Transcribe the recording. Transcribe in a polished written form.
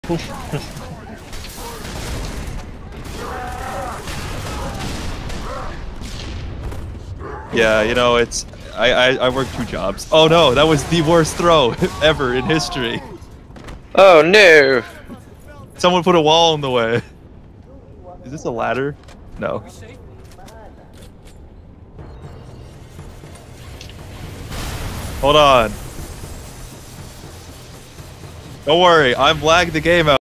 Yeah, you know, it's I work 2 jobs. Oh no, that was the worst throw ever in history. Oh no! Someone put a wall in the way. Is this a ladder? No. Hold on. Don't worry, I've lagged the game out.